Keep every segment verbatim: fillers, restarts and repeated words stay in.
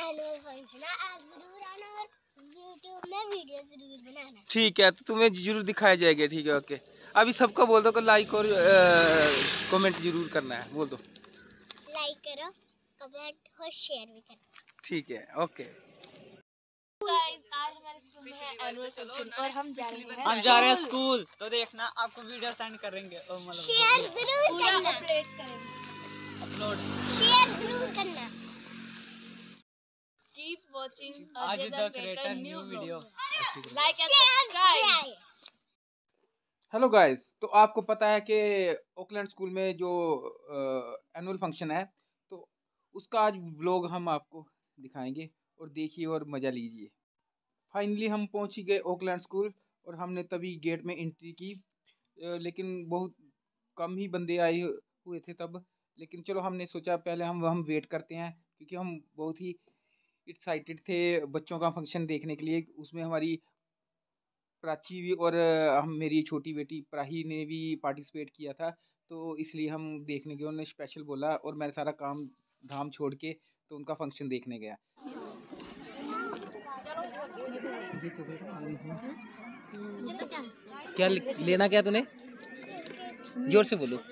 Annual function है, आप जरूर आना और यूट्यूब में वीडियो जरूर बनाना। ठीक है, तो तुम्हें जरूर दिखाया जाएगा। ठीक है, ओके। अभी सबको बोल दो कि लाइक और कमेंट जरूर करना है। बोल दो लाइक करो, कमेंट और शेयर भी करना। ठीक है, ओके। आज हमारे स्कूल में है एनुअल फंक्शन और हम जा रहे हैं हम जा रहे हैं स्कूल, तो देखना आपको वीडियो सेंड करेंगे और मतलब शेयर जरूर करना, अपलोड करेंगे अपलोड शेयर जरूर करना। कीप वाचिंग आज the creator new video. Like and subscribe. Hello guys, तो आपको पता है कि ओकलैंड स्कूल में जो एनुअल फंक्शन है, तो उसका आज व्लॉग हम आपको दिखाएंगे और देखिए और मज़ा लीजिए। फाइनली हम पहुंच ही गए ओकलैंड स्कूल और हमने तभी गेट में एंट्री की, लेकिन बहुत कम ही बंदे आए हुए थे तब। लेकिन चलो, हमने सोचा पहले हम हम वेट करते हैं, क्योंकि हम बहुत ही एक्साइटेड थे बच्चों का फंक्शन देखने के लिए। उसमें हमारी प्राची भी और हम मेरी छोटी बेटी प्राही ने भी पार्टिसिपेट किया था, तो इसलिए हम देखने गए। उन्होंने स्पेशल बोला और मैं सारा काम धाम छोड़ के तो उनका फंक्शन देखने गया। क्या लेना क्या तूने? जोर से बोलो।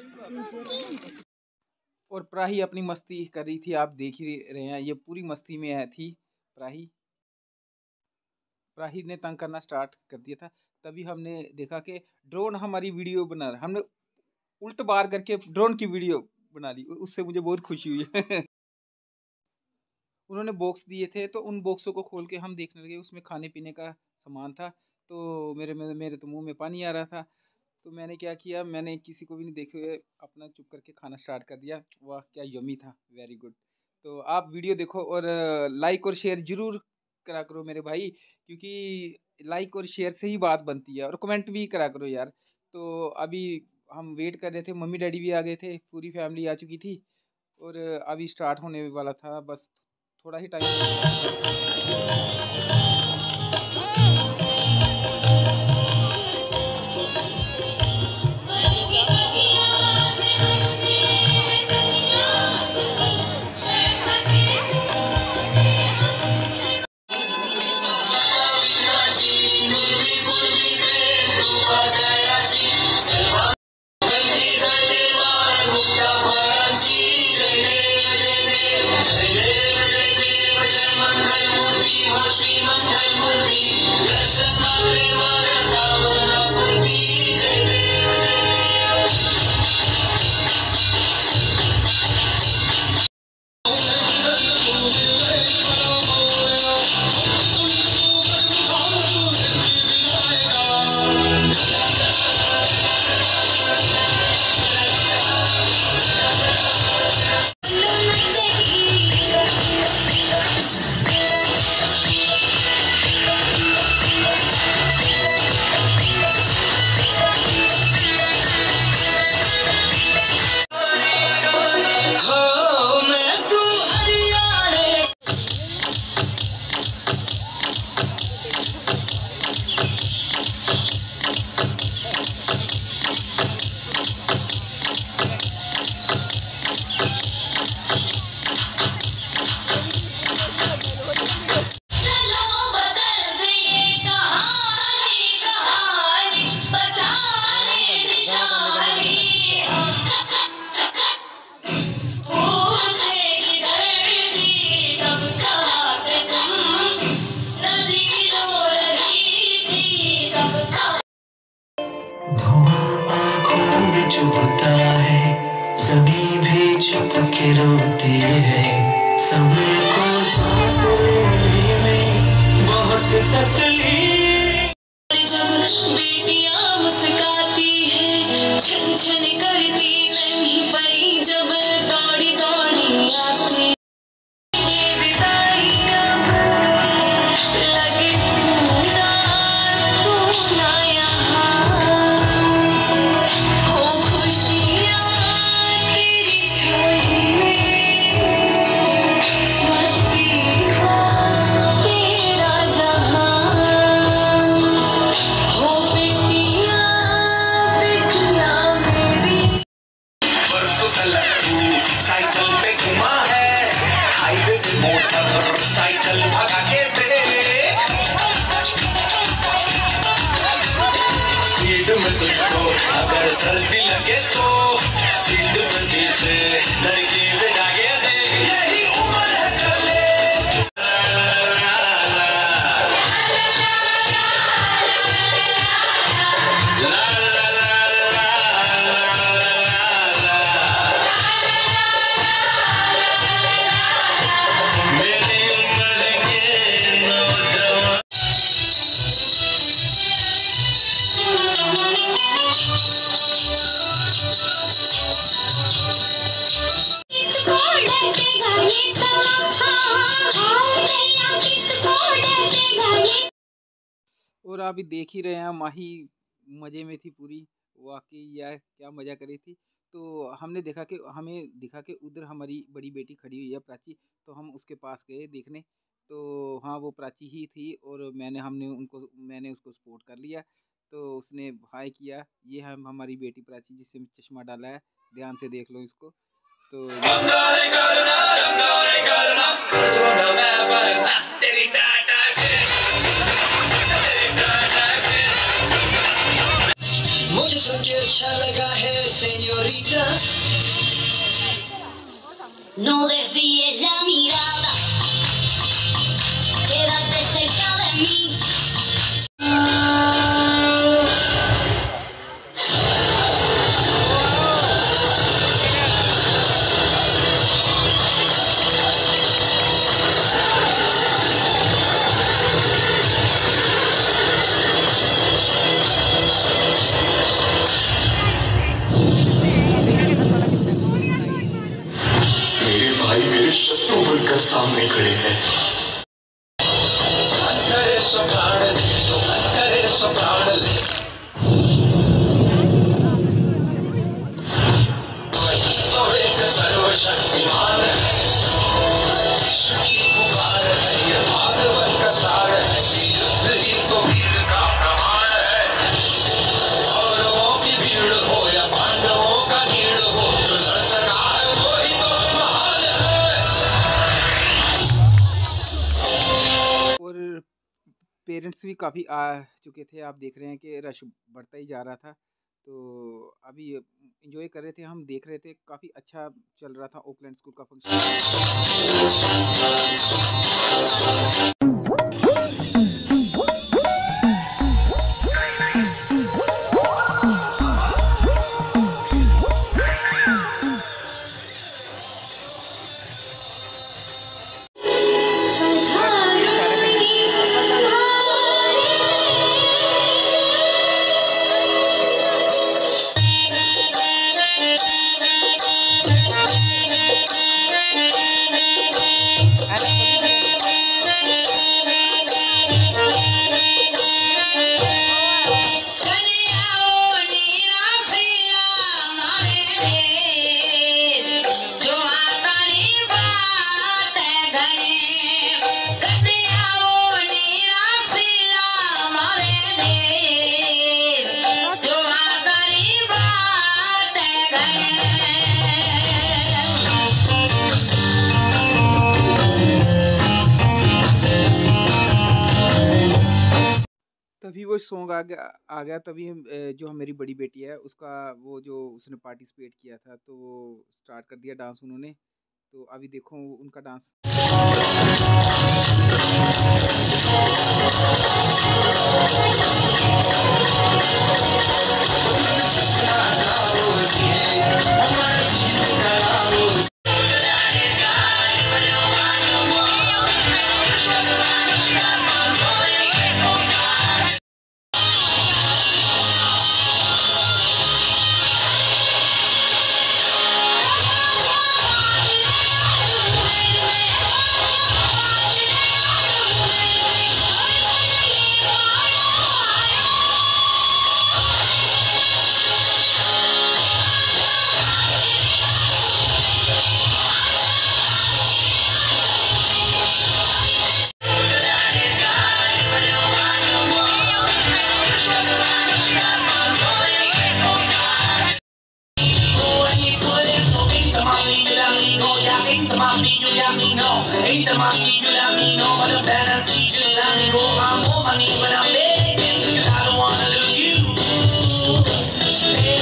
और प्राही अपनी मस्ती कर रही थी, आप देख ही रहे हैं, ये पूरी मस्ती में है थी प्राही। प्राही ने तंग करना स्टार्ट कर दिया था। तभी हमने देखा कि ड्रोन हमारी वीडियो बना रहा। हमने उल्ट बार करके ड्रोन की वीडियो बना ली, उससे मुझे बहुत खुशी हुई। उन्होंने बॉक्स दिए थे, तो उन बॉक्सों को खोल के हम देखने लगे। उसमें खाने पीने का सामान था, तो मेरे मेरे, मेरे तो मुंह में पानी आ रहा था। तो मैंने क्या किया, मैंने किसी को भी नहीं देखे हुए अपना चुप करके खाना स्टार्ट कर दिया। वाह क्या यमी था, वेरी गुड। तो आप वीडियो देखो और लाइक और शेयर जरूर करा करो मेरे भाई, क्योंकि लाइक और शेयर से ही बात बनती है। और कमेंट भी करा करो यार। तो अभी हम वेट कर रहे थे, मम्मी डैडी भी आ गए थे, पूरी फैमिली आ चुकी थी और अभी स्टार्ट होने वाला था, बस थोड़ा ही टाइम। चुभता है, सभी भी चुप के रोती है। समय को सांस लेने में बहुत तकलीफ। जब बेटियां मुस्काती है, छन छन करती नहीं पई, जब दौड़ी दौड़ी आती अगर सर्दी लगे तो सीट पर पीछे लड़की बिठा के देख, यही उम्र है कर ले। और अभी देख ही रहे हैं, माही मज़े में थी पूरी, वाकई यार क्या मज़ा करी थी। तो हमने देखा कि हमें दिखा कि उधर हमारी बड़ी बेटी खड़ी हुई है प्राची, तो हम उसके पास गए देखने। तो हाँ, वो प्राची ही थी और मैंने हमने उनको मैंने उसको सपोर्ट कर लिया। तो उसने हाय किया। ये हम हमारी बेटी प्राची जिससे चश्मा डाला है, ध्यान से देख लो इसको। तो मुझे सुन के अच्छा लगा है सेñorita, No desvíes la mirada, quédate cerca de mí. शत्रु बनकर सामने खड़े हैं। अंतरे स्वप्राण तो अंतरे स्वप्राण तो एक सर्वशक्तिमान है, पुकार है ये भागवत का सार है, युद्ध ही तो वीर का प्रमाण है। कौरवों की भीड़ हो या पांडवों का नीड़ हो, जो लड़ सका है वो ही तो महान है। और पेरेंट्स भी काफ़ी आ चुके थे, आप देख रहे हैं कि रश बढ़ता ही जा रहा था। तो अभी एंजॉय कर रहे थे, हम देख रहे थे, काफ़ी अच्छा चल रहा था ओकलैंड स्कूल का फंक्शन। तभी वो सॉन्ग आ गया आ गया तभी हम अ, जो मेरी बड़ी बेटी है उसका वो जो उसने पार्टिसिपेट किया था, तो वो स्टार्ट कर दिया डांस उन्होंने। तो अभी देखो उनका dance. Ain't the money you let me know, but the fantasy just let me go. I'm on my knees when I'm begging, 'cause I don't wanna lose you. Hey.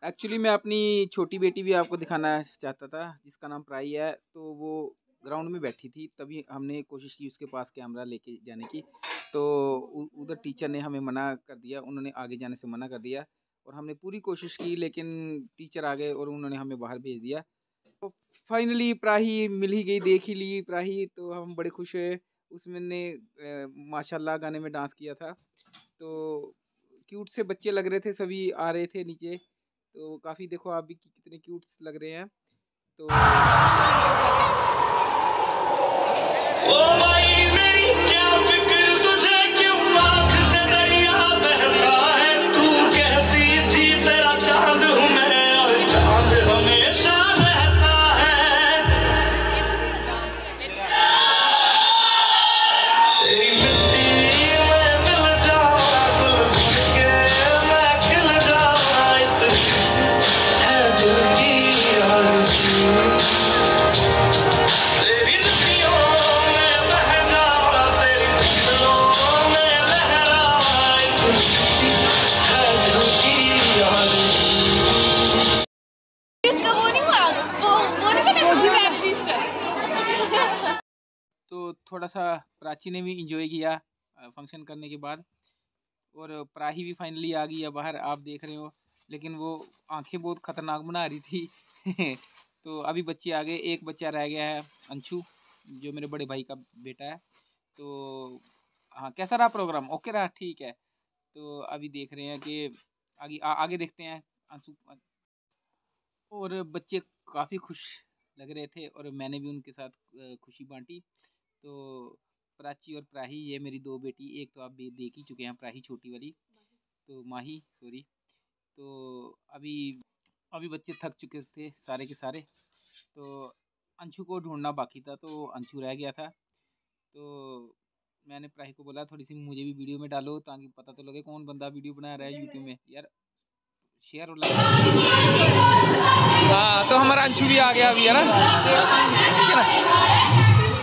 Actually मैं अपनी छोटी बेटी भी आपको दिखाना चाहता था, जिसका नाम प्राई है। तो वो ग्राउंड में बैठी थी, तभी हमने कोशिश की उसके पास कैमरा लेके जाने की। तो उधर टीचर ने हमें मना कर दिया, उन्होंने आगे जाने से मना कर दिया। और हमने पूरी कोशिश की, लेकिन टीचर आ गए और उन्होंने हमें बाहर भेज दिया। तो फाइनली प्राही मिल ही गई, देख ही ली प्राही, तो हम बड़े खुश हुए। उसमें ने माशाल्लाह गाने में डांस किया था। तो क्यूट से बच्चे लग रहे थे, सभी आ रहे थे नीचे। तो काफ़ी देखो आप भी कितने क्यूट लग रहे हैं। तो ओ भाई मेरी क्या फिक्र तुझे, क्यों आँख से दरिया बहता है। तू कहती थी तेरा चांद हूँ मैं, और चांद हमेशा रहता है। तेरी मिट्टी में मिल जावा, गुल बन के मैं खिल जावा। इतनी सी है दिल की आरज़ू, तेरी नदियों में बह जावा, तेरी फसलों में लहरावा। इतनी सी है दिल की आरज़ू। इसका वो नहीं हुआ, वो वो नहीं पता मुझे पैराडाइज। तो थोड़ा सा प्राची ने भी इंजॉय किया फंक्शन करने के बाद। और प्राही भी फाइनली आ गई है बाहर, आप देख रहे हो। लेकिन वो आंखें बहुत ख़तरनाक बना रही थी। तो अभी बच्चे आ गए, एक बच्चा रह गया है, अंशु, जो मेरे बड़े भाई का बेटा है। तो हाँ, कैसा रहा प्रोग्राम? ओके रहा, ठीक है। तो अभी देख रहे हैं कि आगे आ, आगे देखते हैं अंशु। और बच्चे काफ़ी खुश लग रहे थे और मैंने भी उनके साथ अ, खुशी बांटी। तो प्राची और प्राही, ये मेरी दो बेटी, एक तो आप भी देख ही चुके हैं, प्राही छोटी वाली, तो माही सॉरी। तो अभी अभी बच्चे थक चुके थे सारे के सारे। तो अंशु को ढूंढना बाकी था, तो अंशु रह गया था। तो मैंने प्राही को बोला थोड़ी सी मुझे भी वीडियो में डालो, ताकि पता तो लगे कौन बंदा वीडियो बना रहा है यूट्यूब में। यार शेयर और लाइक। हाँ, तो हमारा अंशु भी आ गया अभी, है ना? ठीक है ना?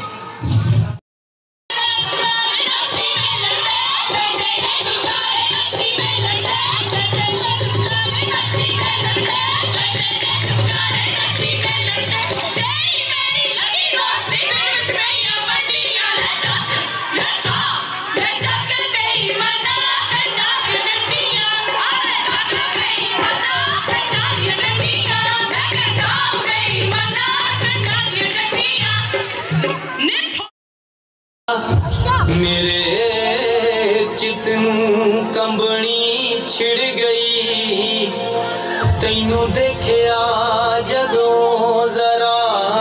मेरे चित नूं कंबनी छिड़ गई, तैनू देखिया जदों जरा,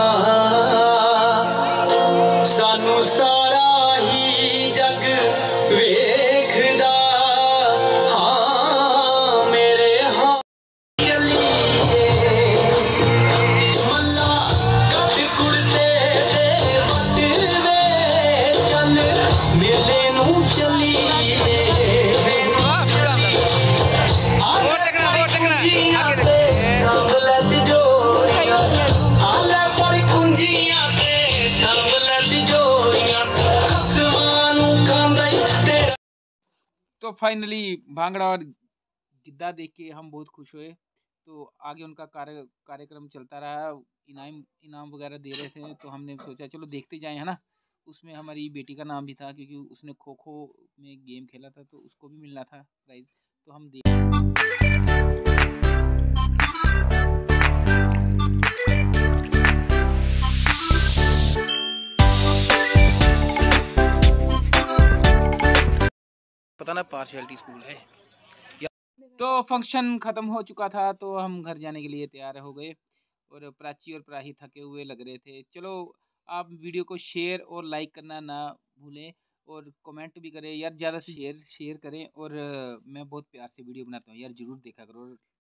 सानू सारा ही जग वेखदा। हाँ मेरे हाँ चलिए मल्ला कट कुड़ते दे बट वे, चल मेले नूं चलिए। तो फाइनली भांगड़ा और गिद्दा देख के हम बहुत खुश हुए। तो आगे उनका कार्य कार्यक्रम चलता रहा, इनाम इनाम वगैरह दे रहे थे। तो हमने सोचा चलो देखते जाएं, है ना। उसमें हमारी बेटी का नाम भी था, क्योंकि उसने खो खो में गेम खेला था, तो उसको भी मिलना था प्राइज़। तो हम देख पता ना पार्शियलिटी स्कूल है। तो फंक्शन ख़त्म हो चुका था, तो हम घर जाने के लिए तैयार हो गए। और प्राची और प्राही थके हुए लग रहे थे। चलो आप वीडियो को शेयर और लाइक करना ना भूलें, और कमेंट भी करें यार, ज़्यादा से शेयर शेयर करें। और मैं बहुत प्यार से वीडियो बनाता हूँ यार, ज़रूर देखा करो।